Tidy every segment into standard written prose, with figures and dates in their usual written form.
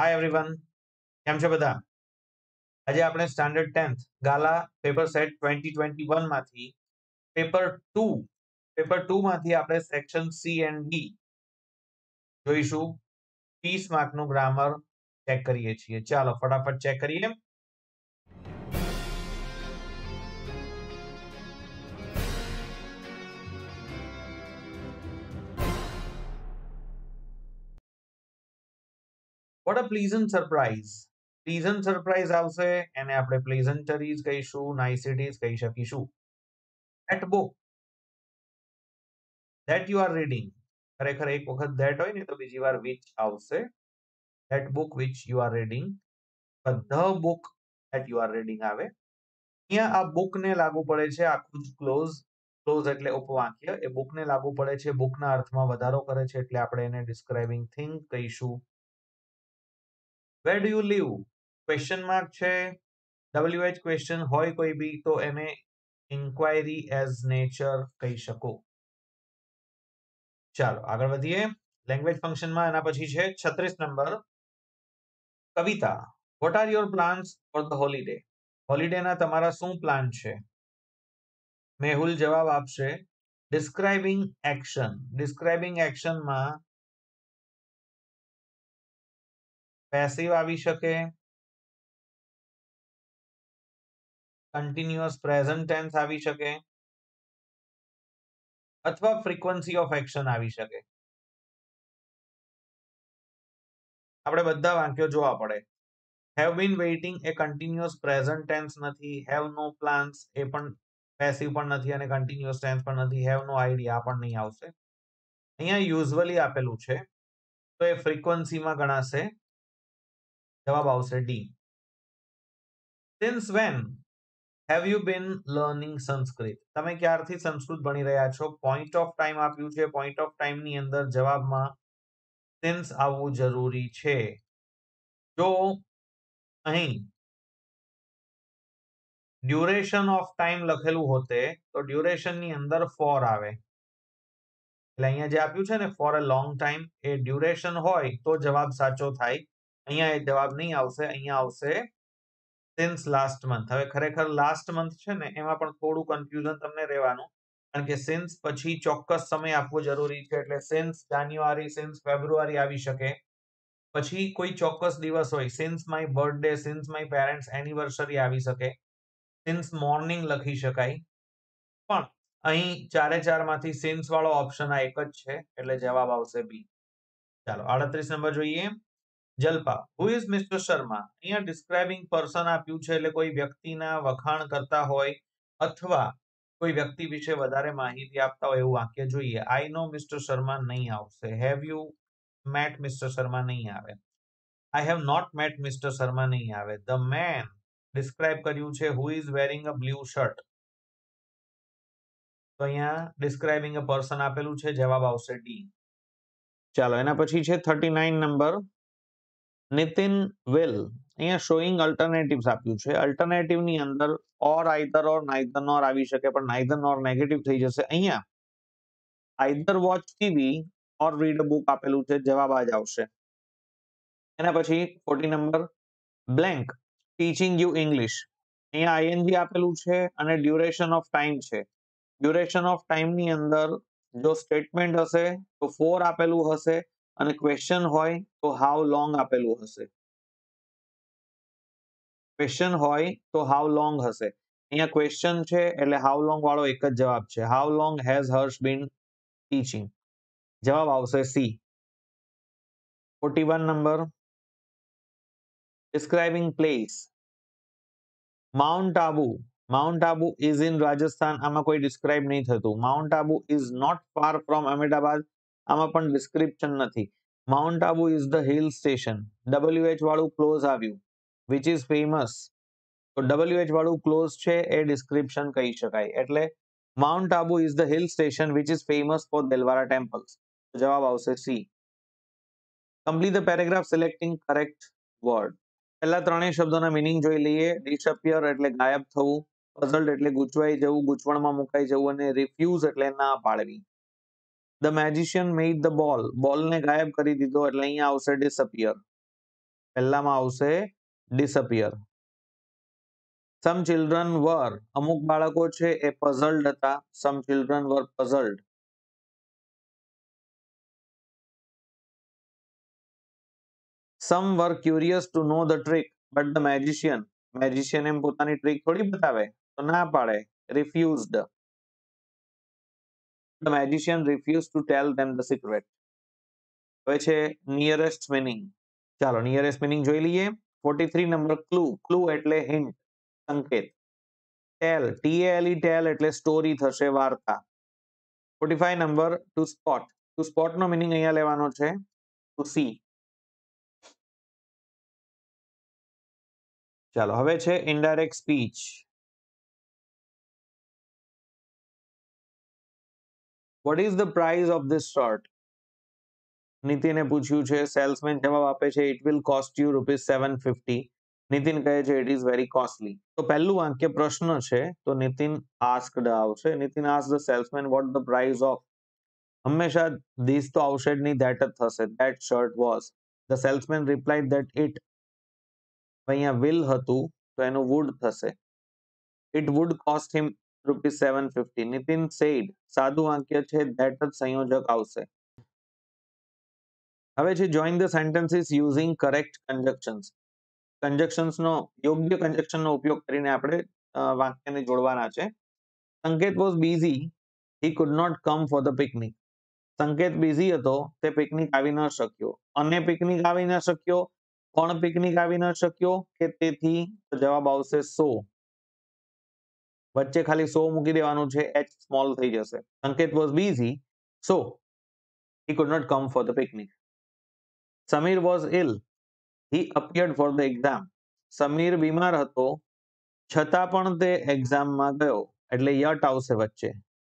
Hi everyone, કેમ છો બધા? આજે આપણે સ્ટાન્ડર્ડ 10th ગાલા પેપર સેટ 2021 માંથી પેપર 2 માંથી આપણે સેક્શન સી એન્ડ ડી જોઈશું. 30 માર્કનું ગ્રામર ચેક કરીએ છીએ. ચાલો ફટાફટ ચેક કરીએ. What a pleasant surprise. Pleasant surprise આવશે, એને આપણે પ્લેઝન્ટરીઝ કહીશું, નાઇસિટીઝ કહી શકીશું. That book that you are reading, ખરેખર એક વખત that હોય ને તો બીજી વાર which આવશે. That book which you are reading, the book that you are reading આવે. અહીંયા આ બુક ને લાગુ પડે છે આખું જ ક્લોઝ એટલે ઉપવાક્ય. એ બુક ને લાગુ પડે છે, બુકના અર્થમાં વધારો કરે છે એટલે આપણે એને ડિસ્ક્રાઇબિંગ થિંગ કહીશું. Where do you live? Question mark છે. WH ક્વેશ્ચન હોય કોઈ બી તો એને ઇન્ક્વાયરી એઝ નેચર કહી શકો. ચાલો આગળ વધીએ. લેંગ્વેજ ફંક્શનમાં એના પછી છે 36 નંબર. Kavita, what are your plans for the holiday? હોલિડેના તમારા શું પ્લાન છે? મેહુલ જવાબ આપશે ડિસ્ક્રાઇબિંગ એક્શન. ડિસ્ક્રાઇબિંગ એક્શનમાં પેસિવ આવી શકે, કન્ટિન્યુઅસ પ્રેઝન્ટ ટેન્સ આવી શકે, અથવા ફ્રીક્વન્સી ઓફ એક્શન આવી શકે. આપણે બધા વાક્યો જોવા પડે. હેવ બીન વેઇટિંગ એ કન્ટિન્યુઅસ પ્રેઝન્ટ ટેન્સ નથી. હેવ નો પ્લાન્સ એ પણ પેસિવ પણ નથી અને કન્ટિન્યુઅસ ટેન્સ પણ નથી. હેવ નો આઈડિયા પણ નહીં આવશે. અહીંયા યુઝ્યુઅલી આપેલું છે તો એ ફ્રીક્વન્સીમાં ગણાશે. જવાબ આવશે D. Since when have you been learning Sanskrit? તમે ક્યારથી સંસ્કૃત ભણી રહ્યા છો? પોઈન્ટ ઓફ ટાઈમ આપ્યું છે. પોઈન્ટ ઓફ ટાઈમ ની અંદર જવાબમાં સિન્સ આવવું જરૂરી છે. જો અહીં ડ્યુરેશન ઓફ ટાઈમ લખેલું હોતે તો ડ્યુરેશન ની અંદર ફોર આવે. એટલે અહીંયા જે આપ્યું છે ને ફોર અ લોંગ ટાઈમ, એ ડ્યુરેશન હોય તો જવાબ સાચો થાય. અહીંયા એ જવાબ નહીં આવશે. અહીંયા આવશે સિન્સ લાસ્ટ મંથ. હવે ખરેખર લાસ્ટ મંથ છે ને એમાં પણ થોડું કન્ફ્યુઝન તમને રહેવાનું, કારણ કે સિન્સ પછી ચોક્કસ સમય આપવો જરૂરી છે. એટલે સિન્સ જાન્યુઆરી, સિન્સ ફેબ્રુઆરી આવી શકે. પછી કોઈ ચોક્કસ દિવસ હોય, since my birthday, since my parents anniversary આવી શકે. સિન્સ મોર્નિંગ લખી શકાય. પણ અહીં 4 માંથી સિન્સ વાળો ઓપ્શન આ એક જ છે એટલે જવાબ આવશે બી. ચાલો 38 નંબર જોઈએ. Jalpa, who is mister Sharma? અહીંયા ડિસ્ક્રાઇબિંગ પર્સન આપ્યું છે એટલે કોઈ વ્યક્તિના વખાણ કરતા હોય અથવા કોઈ વ્યક્તિ વિશે વધારે માહિતી આપતા હોય એવું વાક્ય જોઈએ. આઈ નો મિસ્ટર શર્મા નહીં આવશે. Have you met mister Sharma નહીં આવે. I have not met mister Sharma નહીં આવે. ધ મેન ડિસ્ક્રાઇબ કર્યું છે who is wearing a blue shirt. તો અહીંયા ડિસ્ક્રાઇબિંગ અ પર્સન આપેલું છે. જવાબ આવશે ડી. ચાલો એના પછી છે 39 નંબર. નિતિન વિલ. અહીંયા શોઈંગ અલ્ટરનેટિવ્સ આપ્યું છે. અલ્ટરનેટિવ ની અંદર ઓર, આઈધર ઓર, નાઈધર નોર આવી શકે, પણ નાઈધર નોર નેગેટિવ થઈ જશે. અહીંયા either watch TV or read a book આપેલું છે. જવાબ આ જ આવશે. એના પછી 40 નંબર. Blank teaching you English. અહીંયા આઈએનજી આપેલું છે અને ડ્યુરેશન ઓફ ટાઈમ છે. ડ્યુરેશન ઓફ ટાઈમ ની અંદર જો સ્ટેટમેન્ટ હશે તો 4 આપેલું હશે અને ક્વેશ્ચન હોય તો હાઉ લોંગ આપેલું હશે. ક્વેશ્ચન હોય તો હાઉ લોંગ હશે. અહીંયા ક્વેશ્ચન છે એટલે હાઉ લોંગ વાળો એક જ જવાબ છે. How long has Harsh been teaching? જવાબ આવશે સી. 41 નંબર. Describing place. Mount Abu. Mount Abu is in Rajasthan. આમાં કોઈ ડિસ્ક્રાઇબ નહીં થતું. Mount Abu is not far from Ahmedabad. આમાં પણ ડિસ્ક્રિપ્શન નથી. Mount Abu is the hill station. WH વાળું ક્લોઝ આવ્યું. Which is famous. તો WH વાળું ક્લોઝ છે એ ડિસ્ક્રિપ્શન કહી શકાય. એટલે mount Abu is the hill station which is famous for Delwara temples. જવાબ આવશે C. Complete the paragraph selecting correct word. પહેલા ત્રણેય શબ્દોના મિનિંગ જોઈ લઈએ. ડિસઅપિયર એટલે ગાયબ થવું, પઝલ્ડ એટલે ગૂંચવાઈ જવું, ગૂંચવણમાં મુકાઈ જવું, અને રિફ્યુઝ એટલે ના પાડવી. The magician made the ball. બોલને ગાયબ કરી દીધો એટલે અહીંયા આવશે ડિસઅપિયર. પહેલામાં આવશે ડિસઅપિયર. સમ ચિલ્ડ્રન વર, અમુક બાળકો છે એ પઝલ્ડ હતા. Some children were puzzled. Some were curious to know the trick but the magician, magician એમ પોતાની ટ્રીક થોડી બતાવે, તો ના પાડે, refused. The magician refuse to tell them the secret. હવે છે નિયરેસ્ટ મીનિંગ. ચાલો નિયરેસ્ટ મીનિંગ જોઈ લઈએ. 43 નંબર ક્લુ. ક્લુ એટલે હિન્ટ, સંકેત. ટેલ, ટીએલઈ ટેલ એટલે સ્ટોરી થશે, વાર્તા. 45 નંબર ટુ સ્પોટ. ટુ સ્પોટ નો મીનિંગ અહીંયા લેવાનો છે ટુ સી. ચાલો હવે છે indirect speech. What is the price of this shirt? નીતિને પૂછ્યું છે, સેલ્સમેન જવાબ આપે છે it will cost you ₹750. Nitin કહે છે ઇટ ઇઝ વેરી કોસ્ટલી. તો પહેલું વાક્ય પ્રશ્ન છે, તો નીતિન આસ્કડ આવશે. Nitin ask the salesman what the price of. હંમેશા ધીસ તો આવશે જ નહીં, ધેટ જ થશે. That shirt was. The salesman replied that it. અહીંયા વિલ હતું તો એનું વુડ થશે. It would cost him ₹750. Nitin said. સાદું વાક્ય છે, ધેટ જ સંયોજક આવશે. હવે છે join the sentences using correct conjunctions. કન્જક્શન્સનો યોગ્ય કન્જક્શનનો ઉપયોગ કરીને આપણે વાક્યને જોડવાના છે. Sanket was busy, he could not come for the picnic. Sanket busy હતો, તે પિકનિક આવી ન શક્યો. અને પિકનિક આવી ન શક્યો, કોણ પિકનિક આવી ન શક્યો કે તેથી જવાબ આવશે સો. વચ્ચે ખાલી સો મૂકી દેવાનું છે, એચ સ્મોલ થઈ જશે. Sanket was busy, so he could not come for the picnic. Samir was ill, he appeared for the exam. Sameer બીમાર હતો, છતાં પણ તે એક્ઝામમાં ગયો. એટલે યટ આવશે વચ્ચે,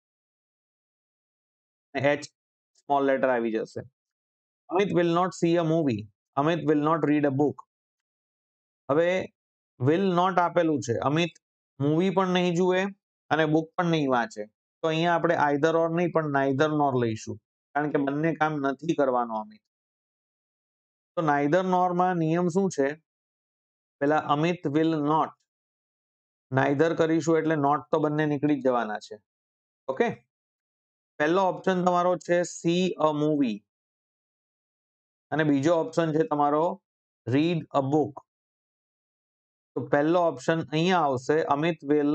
એચ સ્મોલ લેટર આવી જશે. Amit will not see a movie, Amit will not read a book. હવે will not આપેલું છે, અમિત મૂવી પણ નહીં જુએ અને બુક પણ નહીં વાંચે. તો અહીંયા આપણે આઈધર ઓર નહીં પણ નાઈધર નોર લઈશું, કારણ કે બંને કામ નથી કરવાનો અમિત. તો નાઈધર નોર માં નિયમ શું છે? પેલા અમિત વિલ નોટ, નાઈધર કરીશું એટલે નોટ તો બંને નીકળી જ જવાના છે. ઓકે, પહેલો ઓપ્શન તમારો છે સી અ મૂવી અને બીજો ઓપ્શન છે તમારો રીડ અ બુક. તો પહેલો ઓપ્શન અહીંયા આવશે, Amit will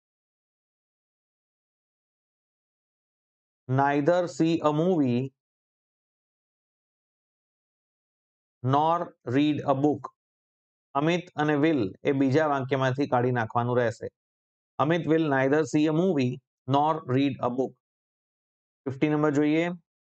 neither see a movie nor read a book. Amit અને વિલ એ બીજા વાક્યમાંથી કાઢી નાખવાનું રહેશે. Amit will neither see a movie nor read a book. 50 નંબર જોઈએ.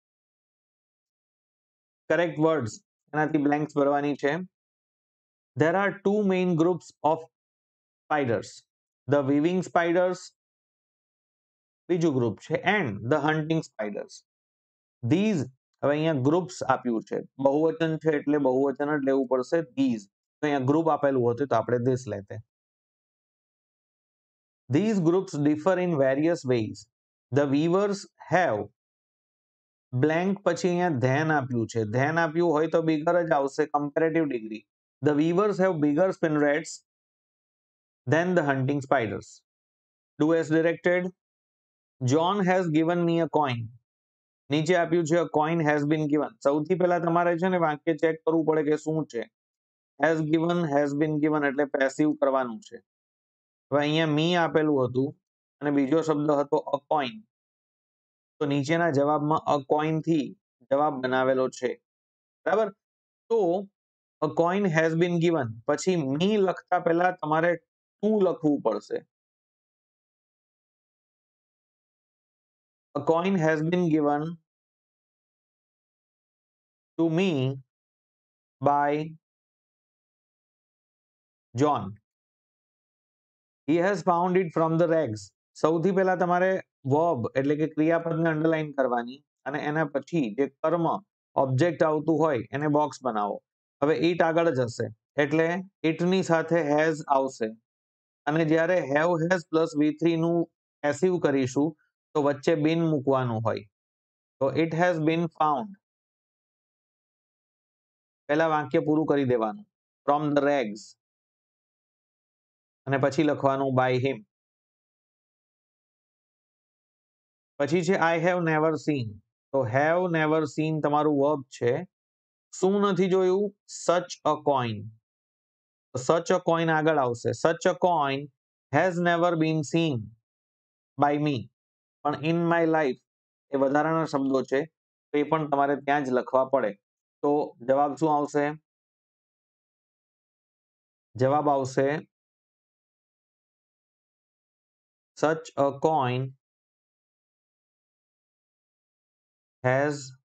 કરેક્ટ વર્ડ્સ, એનાથી બ્લેન્ક્સ ભરવાની છે. There are two main groups of spiders, the weaving spiders બીજું ગ્રુપ છે and the hunting spiders. These, હવે અહીંયા ગ્રુપ્સ આપ્યું છે, બહુવચન છે એટલે બહુવચન જ લેવું પડશે. these, તો અહીંયા ગ્રુપ આપેલું હતું તો આપણે this લેતે. These groups differ in various ways. The weavers have blank પછી અહીંયા ધેન આપ્યું છે, ધેન આપ્યું હોય તો બિગર જ આવશે, comparative degree. The weavers have bigger spinnerets than the hunting spiders. Do as directed. John has given me a coin. નીચે આપ્યું છે a coin has been given. સૌથી પહેલા તમારે છે ને વાક્ય ચેક કરવું પડે કે શું છે. has been given એટલે પેસિવ કરવાનું છે. હવે અહીંયા me આપેલું હતું અને બીજો શબ્દ હતો a coin. તો નીચેના જવાબમાં a coin થી જવાબ બનાવેલો છે, બરાબર. તો a coin has been given પછી me લખતા પહેલા તમારે to લખવું પડશે. A coin has been given to me by John. He has found it from the rags. સૌથી પહેલા તમારે verb એટલે કે ક્રિયાપદને અંડરલાઈન કરવાની અને એના પછી જે કર્મ ઓબ્જેક્ટ આવતું હોય એને બોક્સ બનાવો. હવે it આગળ જ હશે એટલે it ની સાથે has આવશે અને જ્યારે have has plus v3 નું પેસિવ કરીશું તો વચ્ચે been મૂકવાનું હોય. તો it has been found, પહેલા વાક્ય પૂરું કરી દેવાનું. ફ્રોમ ધ રેગ્સ અને પછી લખવાનું બાય હિમ. પછી છે આઈ હેવ નેવર સીન. તો હેવ નેવર સીન તમારું વર્બ છે. શું નથી જોયું? સચ અ કોઈન. સચ અ કોઈન આગળ આવશે. Such a coin has never been seen by me. પણ ઇન માય લાઈફ એ વધારાના શબ્દો છે, તો એ પણ તમારે ત્યાં જ લખવા પડે. તો જવાબ શું આવશે? જવાબ આવશે such a coin has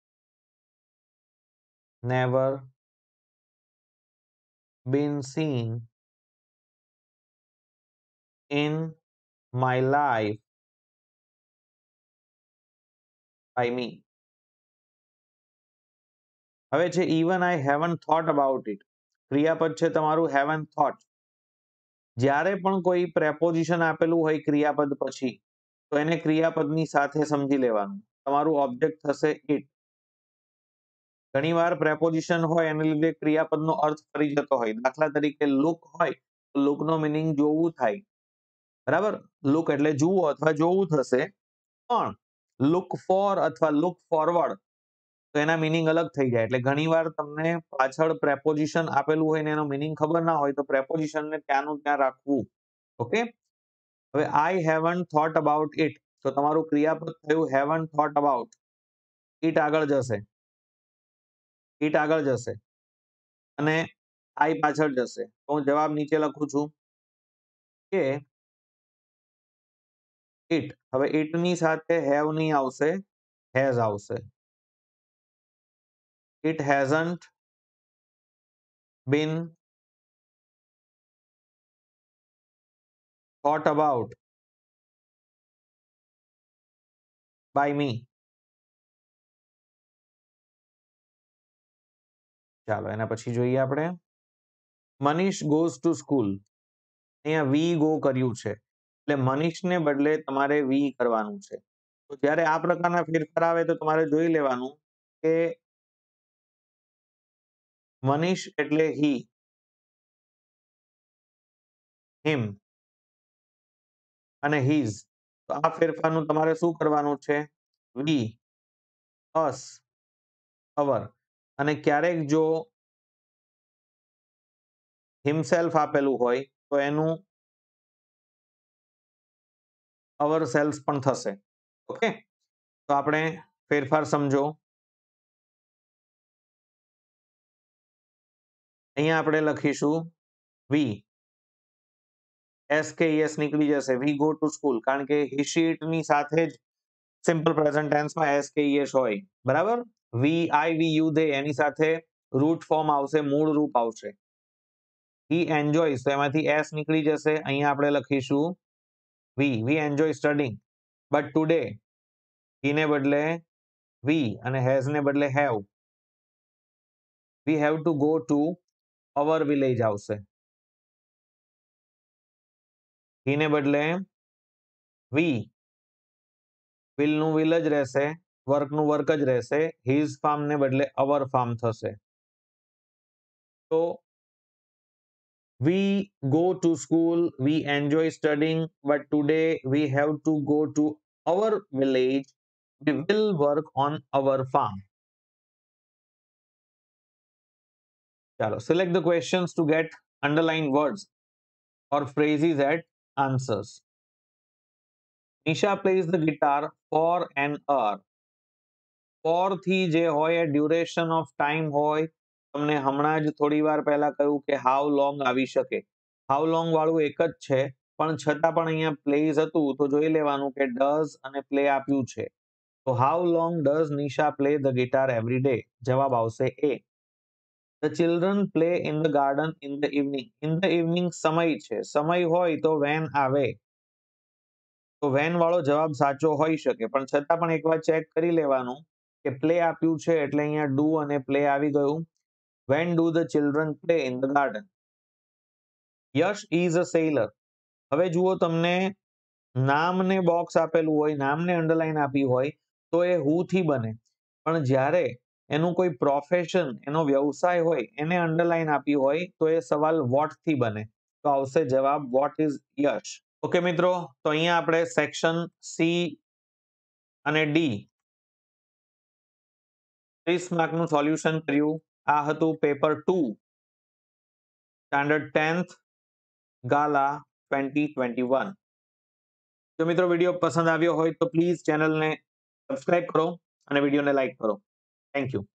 never been seen in my life by me. હવે છે even I haven't thought about it. ક્રિયાપદ છે તમારું haven't thought. જ્યારે પણ કોઈ પ્રેપોઝિશન આપેલું હોય ક્રિયાપદ પછી, તો એને ક્રિયાપદની સાથે સમજી લેવાનું. તમારું ઓબ્જેક્ટ થશે it. ઘણીવાર પ્રેપોઝિશન હોય એને લીધે ક્રિયાપદનો અર્થ ફરી જતો હોય. દાખલા તરીકે લુક હોય તો લુકનો મિનિંગ જોવું થાય. બરાબર? લુક એટલે જુઓ અથવા જોવું થશે. પણ લુક ફોર અથવા લુક ફોરવર્ડ તો એના મિનિંગ અલગ થઈ જાય. એટલે ઘણીવાર તમને પાછળ પ્રેપોઝિશન આપેલું હોય ને એનો મિનિંગ ખબર ના હોય તો પ્રેપોઝિશનને ત્યાંનું ત્યાં રાખવું. ઓકે? હવે I haven't thought about it. તો તમારું ક્રિયાપદ થયું હેવન્ટ થોટ અબાઉટ. ઇટ આગળ જશે. ઇટ આગળ જશે અને આઈ પાછળ જશે. તો હું જવાબ નીચે લખું છું કે ઇટ. હવે ઇટની સાથે હેવ નહીં આવશે, હેઝ આવશે. It hasn't been thought about by me. ચાલો એના પછી જોઈએ આપણે. Manish goes to school. અહીંયા વી ગો કર્યું છે એટલે મનીષને બદલે તમારે વી કરવાનું છે. તો જ્યારે આ પ્રકારના ફેરફાર આવે તો તમારે જોઈ લેવાનું કે મનીષ એટલે હી, હિમ અને હીઝ. તો આ ફેરફારનું તમારે શું કરવાનું છે? વી, અસ, અવર. અને ક્યારેક જો હિમસેલ્ફ આપેલું હોય તો એનું અવર સેલ્સ પણ થશે. ઓકે? તો આપણે ફેરફાર સમજો. અહીંયા આપણે લખીશું વી. એસ કે એસ નીકળી જશે. We go to school. કારણ કે હી શી ઇટ ની સાથે જ સિમ્પલ પ્રેઝન્ટ ટેન્સમાં એસ કે એસ હોય. બરાબર? વી આઈ વી યુ દે એની સાથે રૂટ ફોર્મ આવશે, મૂળ રૂપ આવશે. હી એન્જોયસ તો એમાંથી એસ નીકળી જશે. અહીંયા આપણે લખીશું we enjoy studying. But today he ને બદલે વી અને હેઝ ને બદલે have. We have to go to our village આવશે. હી ને બદલે વી. વિલ નું વિલ જ રહેશે, વર્ક નું વર્ક જ રહેશે. હિઝ ફાર્મ ને બદલે અવર ફાર્મ થશે. તો we go to school, we enjoy studying, but today we have to go to our village. We will work on our farm. Chalo, select the questions to get underlined words or phrases as answers. Nisha plays the guitar for an hour. For થી જે હોય એ duration of time હોય. તમને હમણાં જ થોડી વાર પહેલા કહ્યું કે હાઉ લોંગ આવી શકે. હાઉ લોંગ વાળું એક જ છે, પણ છતાં પણ અહીંયા પ્લેઝ હતું તો જોઈ લેવાનું કે ડઝ અને પ્લે આપ્યું છે. તો how long does Nisha play the guitar every day? જવાબ આવશે A. The children play in the garden in the evening. In the evening સમય છે. સમય હોય તો વેન આવે. તો વેન વાળો જવાબ સાચો હોઈ શકે, પણ છતાં પણ એકવાર ચેક કરી લેવાનું કે પ્લે આપ્યું છે એટલે અહીંયા ડુ અને પ્લે આવી ગયું. When do the children play in the garden? Yash is a sailor. હવે જુઓ, તમને નામને બોક્સ આપેલું હોય, નામને અંડરલાઈન આપી હોય તો એ હુ થી બને. પણ જ્યારે એનું કોઈ પ્રોફેશન, એનો વ્યવસાય હોય એને અંડરલાઈન આપી હોય તો એ સવાલ વોટ થી બને. તો આવશે જવાબ વોટ ઇઝ યશ. ઓકે મિત્રો, તો અહીંયા આપણે સેક્શન સી અને ડી 30 માર્કનું સોલ્યુશન કર્યું. આ હતું પેપર 2 સ્ટાન્ડર્ડ 10th ગાલા 2021. જો મિત્રો વિડીયો પસંદ આવ્યો હોય તો પ્લીઝ ચેનલને સબસ્ક્રાઇબ કરો અને વિડીયોને લાઈક કરો. Thank you.